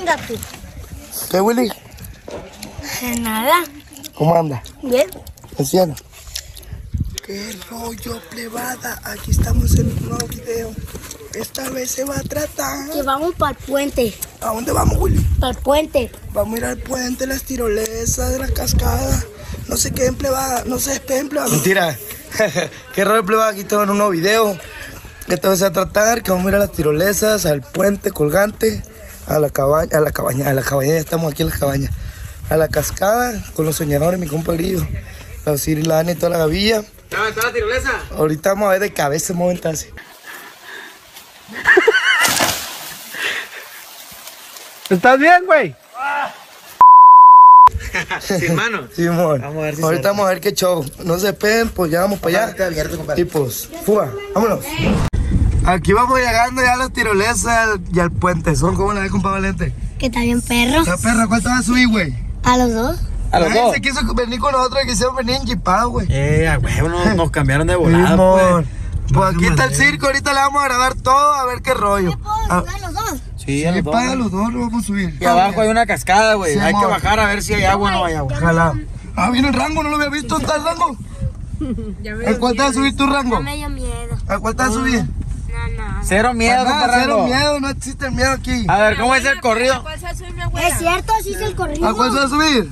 anda tú? ¿Qué, Willy? Nada. ¿Cómo anda? Bien. Anciano. ¿Qué rollo, plebada? Aquí estamos en un nuevo video. Esta vez se va a tratar... Que vamos para el puente. ¿A dónde vamos, Willy? Para el puente. Vamos a ir al puente, las tirolesas, la cascada. No sé qué, plebada. No se despeguen, plebada. Mentira. ¿Qué rollo, plebada? Aquí estamos en un nuevo video. Esta vez se va a tratar que vamos a ir a las tirolesas, al puente colgante, a la cabaña, ya estamos aquí en la cabaña. A la cascada con los soñadores, mi compa Grillo, la Osiris, la Ana y toda la gavilla. ¿Ya está la tirolesa? Ahorita vamos a ver de cabeza un momentazo. ¿Estás bien, güey? Sin manos. Sí, amor. Vamos a ver si ahorita vamos a ver qué show. No se esperen, pues ya vamos para allá. Está abierto, compadre. Y pues, fuga, vámonos. Aquí vamos llegando ya a las tirolesas y al puente. Son como la de compa Valente. Que está bien, perro. La perra, ¿cuál te vas a subir, güey? A los dos. ¿A los Nadie dos? se quiso venir con nosotros y quisieron venir enchipados, güey. A huevo, nos cambiaron de volada, Simón. pues. Pues aquí está el circo, ahorita le vamos a grabar todo a ver qué rollo. ¿Puedo subir a los dos? Sí, a los dos. Para los dos lo vamos a subir. Y abajo hay una cascada, güey. Sí, Hay que amor. bajar a ver si hay agua o no hay agua. Ojalá. Ah, viene el Rango, no lo había visto. ¿Está el Rango? ¿A cuál te vas a subir tu Rango? Ya me dio miedo. ¿A cuál te vas a subir? No. Cero miedo, Nada, compa cero Rango. miedo, no existe el miedo aquí. A ver, ¿cómo es el corrido? Es cierto, así es el corrido. ¿A cuál se va a subir?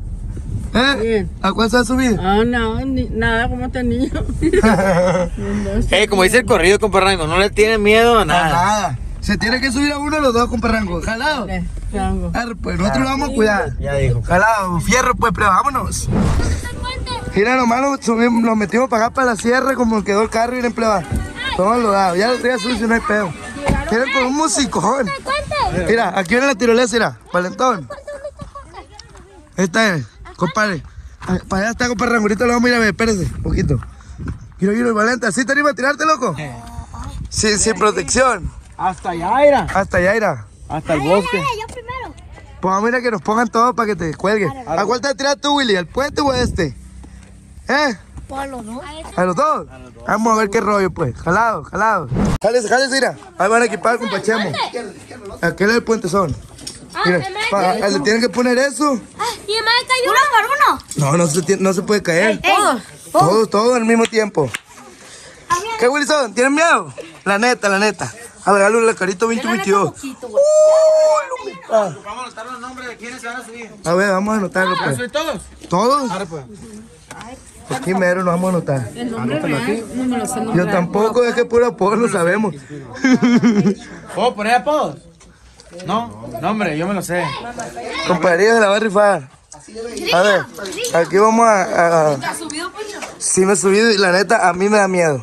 ¿Eh? ¿A cuál se va a subir? Ah, no, nada como este niño. Como dice el corrido, compa Rango, no le tiene miedo a nada. Nada. Se tiene que subir a uno de los dos, compa Rango. Jalado. Rango. Arre, pues nosotros lo vamos a cuidar. Ya dijo. Jalado, fierro, pues, pero vámonos. Mira, nomás lo metimos para acá, para la sierra, como quedó el carro y el pleba. Todo lo dado, ya lo traía sucio, no hay pedo. Miren con un musicón. Mira, aquí viene la tirolesa, mira, Valentón. Esta es, compadre. Para allá está, compadre Rango, ahorita lo vamos a ir a ver, espérese, un poquito. Quiero ir al Valente, ¿así te anima a tirarte, loco? Sin protección. Hasta allá, Ira. Hasta allá, irá. Hasta el bosque. Yo primero. Pues vamos a ir a que nos pongan todo para que te cuelgues. ¿A cuál te vas a tirar tú, Willy? ¿Al puente o a este? ¿Eh? Pues a los dos. ¿A los dos? Vamos a ver qué rollo, pues. Jalado, jalado. Jálese, mira. Ahí van a equipar con Pachemo. Aquel es el puente son. Mira, le tienen que poner eso. Y me cayó uno por uno. No, no se puede caer. Todos al mismo tiempo. ¿Qué, Wilson? ¿Tienen miedo? La neta. A ver, dale la carita 2022. Vamos a anotar los nombres de quienes se van a subir. A ver, vamos a anotarlo, ¿Van a pues. subir todos? ¿Todos? Ahora pues. Aquí mero nos vamos a anotar. El nombre real, no me lo sé. Yo tampoco, es que puro apodo lo sabemos. ¿Puedo poner apodos? No, hombre, yo me lo sé. Compadre, se la va a rifar. A ver, aquí vamos a... Sí me he subido y la neta, a mí me da miedo.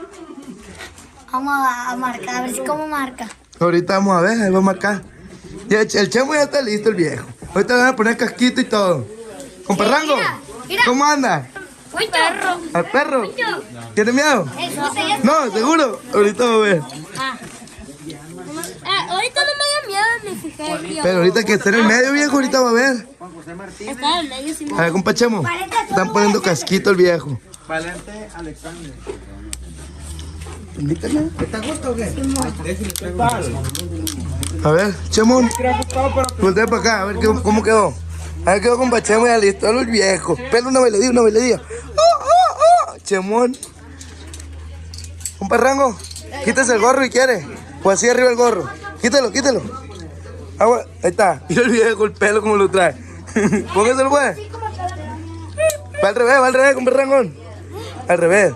Vamos a marcar, a ver si cómo marca. Ahorita vamos a ver, ahí va a marcar. Ya, el chemo ya está listo, el viejo. Ahorita le van a poner casquito y todo. Comparrango, mira. ¿cómo anda? Uy, perro. ¿Al perro? ¿Tiene miedo? No, seguro. Ahorita va a ver. Ahorita no me da miedo, me fijé. Pero ahorita que está en el medio, viejo, ahorita va a ver. Está en el medio, sí. A ver, compa Chemo. Están poniendo casquito el viejo. Valente Alexander. ¿Te gusta o qué? A ver, Chemo. Voltea para acá, a ver cómo quedó. A ver, quedó compa Chemo ya listo. El viejo. Pela una melodía. Chemón. Compa Rango, quítese el gorro y quiere. O así arriba el gorro. Quítelo. Ahí está. Mira el viejo el pelo como lo trae. Póngaselo, pues. Va al revés, compa Rangón. Al revés.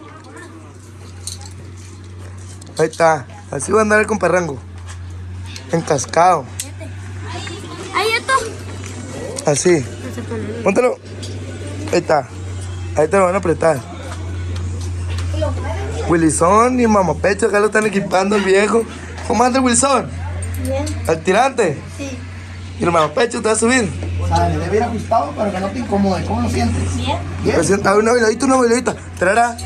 Ahí está. Así va a andar el compa Rango. Encascado. Ahí está. Así. Póntelo. Ahí está. Ahí te lo van a apretar. Wilson y Mamá Pecho acá lo están equipando el viejo. ¿Cómo anda el Wilson? Bien. ¿Al tirante? Sí. ¿Y el Mamá Pecho te va a subir? Le debe ir ajustado para que no te incomode. ¿Cómo lo sientes? Bien. Presenta, a ver, una bailadita. Tarara,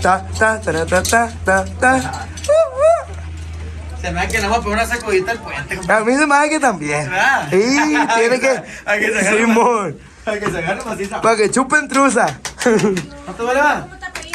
ta. Se me da que no vamos a poner una sacudita al puente, compa. A mí se me hace que también. ¿Verdad? Sí, tiene que... Hay que sacarlo. Simón. Para que se agarre maciza. Para que chupen truza. ¿No te vale más?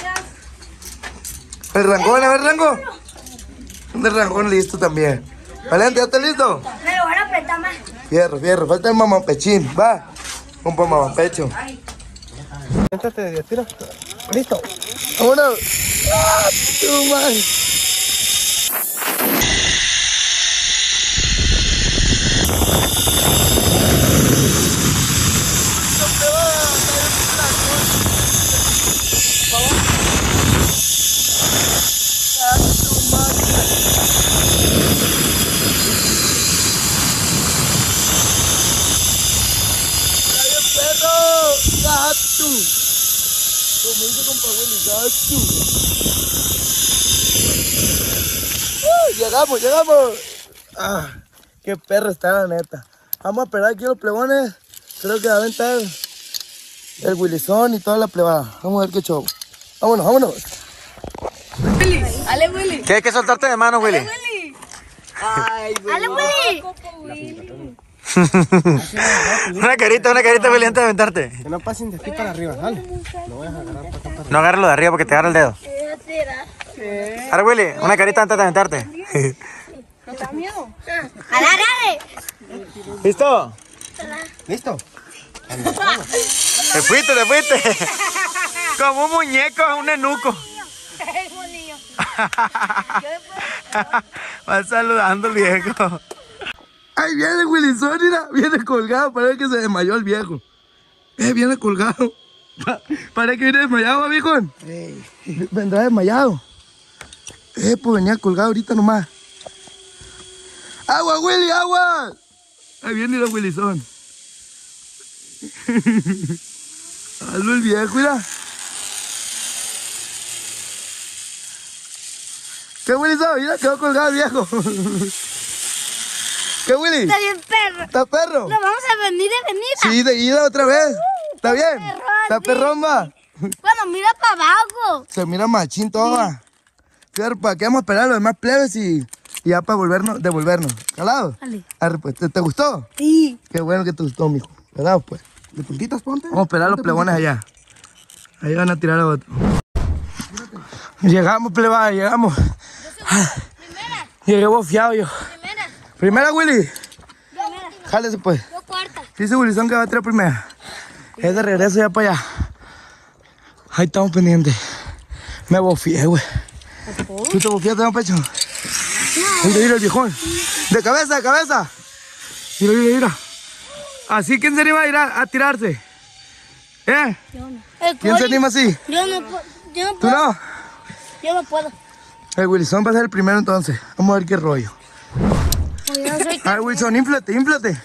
El Rangón, a ver, Rango. El Rangón listo también. Valente, ¿ya está listo? Me lo van a apretar más. Fierro, fierro. Falta el mamapechín. Va. Un mamapecho. Siéntate, tira. Listo. ¡Vámonos! ¡Ah, tu madre! ¡Gato! Como dice compa Willy, gato. Llegamos. Ah, qué perro está la neta. Vamos a esperar aquí los plebones. Creo que va a aventar el Willizón y toda la plebada. Vamos a ver qué show. Vámonos. Ale, Willy. ¿Qué hay que soltarte de mano, Willy? ¡Dale, Willy! Una carita, Willy, antes de aventarte. Que no pasen de aquí para arriba, dale. No agarres lo de arriba porque te agarra el dedo. Ahora, Willy, una carita antes de aventarte. ¡Agarre! ¿Listo? ¿Listo? Te fuiste. Como un muñeco, un enuco. Va saludando el viejo. ¡Ay, viene el Willizón! Mira, viene colgado. Parece que se desmayó el viejo. Viene colgado. Parece que viene desmayado, viejón. Vendrá desmayado. Pues venía colgado ahorita nomás. ¡Agua, Willy, agua! Ahí viene el Willizón. Hazlo el viejo, mira. ¿Qué Willizón? Mira, quedó colgado el viejo. ¿Qué, Willy? Está bien, perro. ¿Está perro? Nos vamos a venir de venida. Sí, de ida otra vez. ¿Está bien? ¿Está perrón, va? Bueno, mira para abajo. Se mira machín todo, va. Fíjate, ¿para qué vamos a esperar a los demás plebes y ya para devolvernos? ¿Calado? Dale. Arre, pues, ¿te gustó? Sí. Qué bueno que te gustó, mijo. ¿Calado, pues? ¿De puntitas ponte? Vamos a esperar a los plebones allá. Ahí van a tirar a otro. Llegamos, plebada, llegamos. Llegué bofiado yo. Primera, Willy. Jálese, pues. Yo cuarta. Dice Willizón que va a tirar primera. Es de regreso ya para allá. Ahí estamos pendientes. Me bofié, güey. ¿Tú te bofiaste, no, pecho? Mira el viejón. De cabeza. Mira. Así, ¿quién se anima a ir a tirarse? ¿Quién se anima así? Yo no ¿Tú puedo. no? Yo no puedo. El Willizón va a ser el primero entonces. Vamos a ver qué rollo. Yo soy A ver, Wilson, inflate.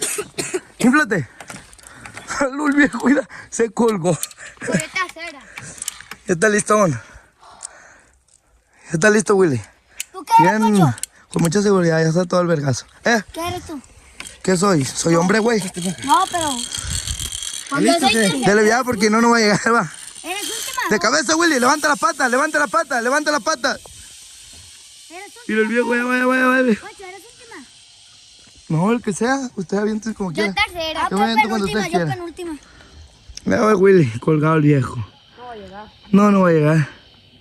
Aló, el viejo, mira, se colgó. ahorita cera. Ya está listo, Ya está listo, Willy. ¿Tú qué eres, Bien, Pocho? con mucha seguridad, ya está todo el vergazo. ¿Qué eres tú? ¿Qué soy? Soy hombre, güey. No, pero... Cuando soy tercera, Dale ya porque no va a llegar, va. eres última. De cabeza, Willy, levanta la pata. Eres Mira el viejo, vaya. Pocho, eres última. No, el que sea, usted aviente como Yo quiera. tercera. Yo me aviento cuando usted Yo quiera. penúltima. Mira, va Willy, colgado el viejo. No va a llegar. No va a llegar.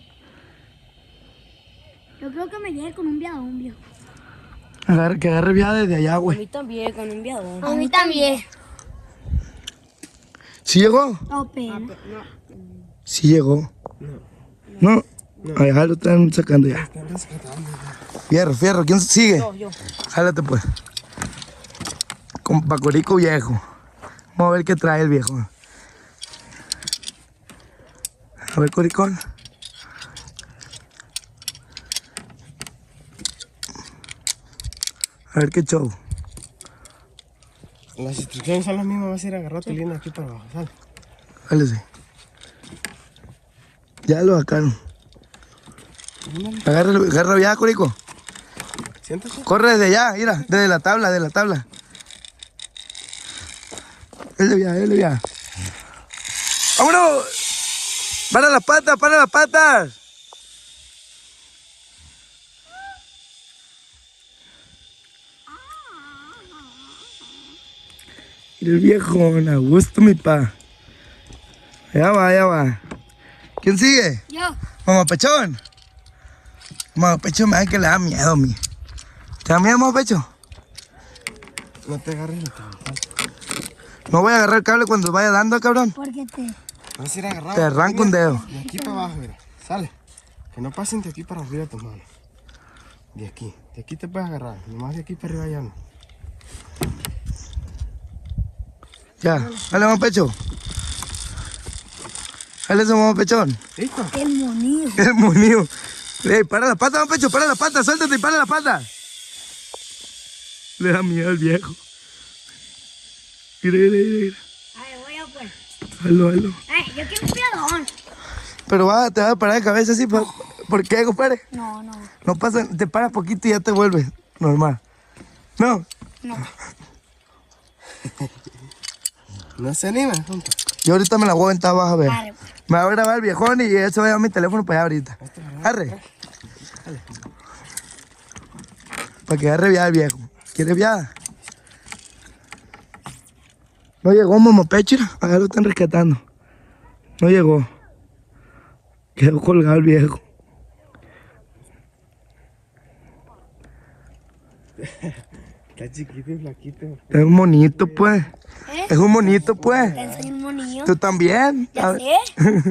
Yo creo que me llegue con un viadón, viejo. Que agarre viada desde allá, A güey. mí también, con un viadón. A mí también. ¿Sí llegó? No, pena. Sí llegó. No. Ay, lo están sacando ya. Fierro. ¿Quién sigue? Yo. Jálate, pues. Con Pacorico viejo. Vamos a ver qué trae el viejo. A ver, Coricón. A ver qué show. Las instrucciones son las mismas, vas a ir a agarrar tu línea aquí para abajo, sale. Jálese. Ya lo sacaron. Agarra ya, Corico. Siéntate. Corre desde allá, mira, desde la tabla. Él le vea. ¡Vámonos! ¡Para las patas! Mira el viejo, a gusto, mi pa. Allá va. ¿Quién sigue? Yo. Mamapechón. Mamapechón me da que le da miedo a mí. ¿Te da miedo, Mamapecho? No te agarres el cable. No voy a agarrar el cable cuando vaya dando, cabrón. ¿Por qué te? Vas a ir agarrado. Te arranco un dedo. De aquí para abajo, mira. Sale. Que no pasen de aquí para arriba tus manos. De aquí. De aquí te puedes agarrar. Nomás de aquí para arriba ya no. Ya, dale más pecho. Dale ese mamá pechón. ¿Listo? El monillo. Es muy mío. Ey, para la pata, mamá pecho, para la pata, suéltate y para la pata. Le da miedo al viejo. Mira, mira, mira. Ay, voy a pues. Hazlo, hazlo. Ay, yo quiero un piedón. Pero te vas a parar de cabeza así, ¿por qué, compadre? No, no. No pasa, te paras poquito y ya te vuelves normal. No, No se anima, compa. yo ahorita me la voy a aventar, vas a ver. Arre, pues. Me va a grabar el viejón y eso va a llevar mi teléfono para allá ahorita. Arre. Para que agarre viada el viejo. ¿Quieres viada? No llegó mamá pecho, acá lo están rescatando. No llegó. Quedó colgado el viejo. Está chiquito y flaquito. Es un monito, pues. ¿Eh? Es un monito, pues. Te enseño un monillo. ¿Tú también? A Ya ver. sé.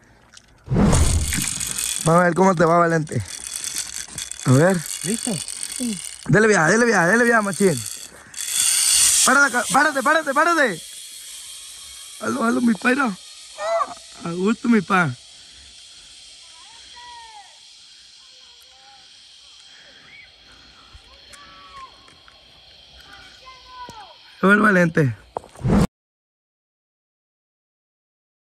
Vamos a ver cómo te va, Valente. A ver. ¿Listo? Dale viada, machín. Párate. Halo, mi pairo. A gusto, mi pa. A ver, Valente.